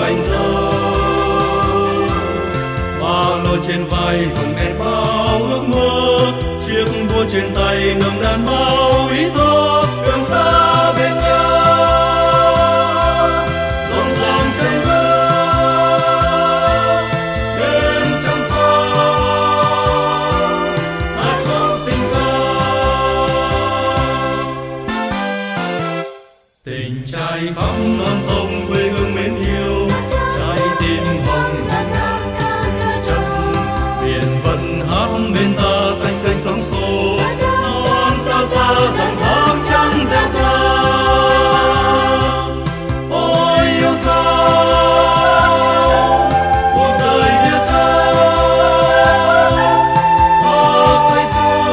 mảnh dâu. Ba lô trên vai cùng đèn bao ước mơ, chiếc búa trên tay nâng đàn bao ý thơ. Đường xa bên nhau rộn ràng chân bước, đêm trăng sao hát khóc tình ca. Tình trai khắp non sông quê hương mến yêu, trái tim hồng chất biển vẫn hát bên ta xanh xanh sóng xô. Non xa xa dòng thác trắng reo ca, ôi yêu sao cuộc đời biết trao ta say sưa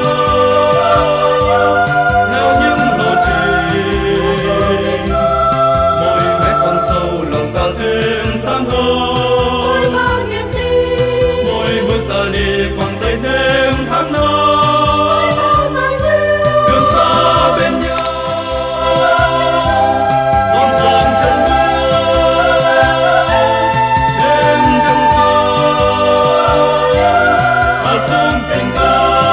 theo những lộ trình. Mỗi mét con sâu lòng ta thêm sáng hơn, mỗi bước ta đi quăng dây thêm tháng năm. Đường xa bên nhau rộn ràng chân bước, đêm trăng sao hát khúc tình ca.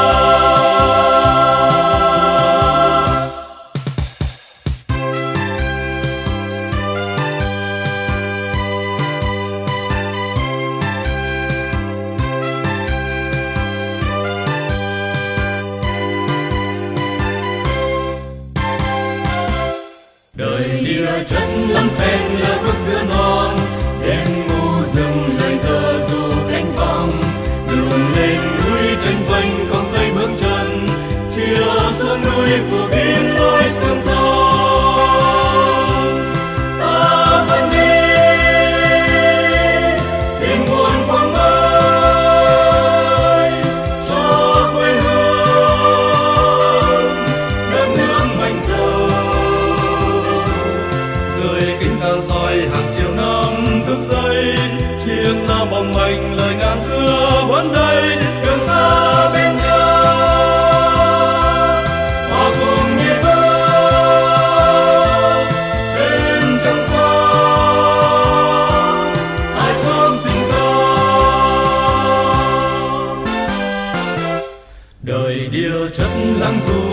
Đời địa chất lắm phen lỡ bước giữa non, đêm ngu dừng lời thơ du cánh vòng. Đường lên núi tranh vênh không thấy bước chân, chiều xuống núi phủ kín lối sương gió. Ta vẫn đi tìm nguồn quang mới cho quê hương đất nước mảnh dâu. Dưới kính ta soi hàng triệu năm thức dậy, chiếc lá bồng bềnh lời ngàn xưa vẫn đây. Đường xa bên nhau hòa cùng nhịp bước, đêm trăng sao hát khúc tình ca. Đời địa chất lắng du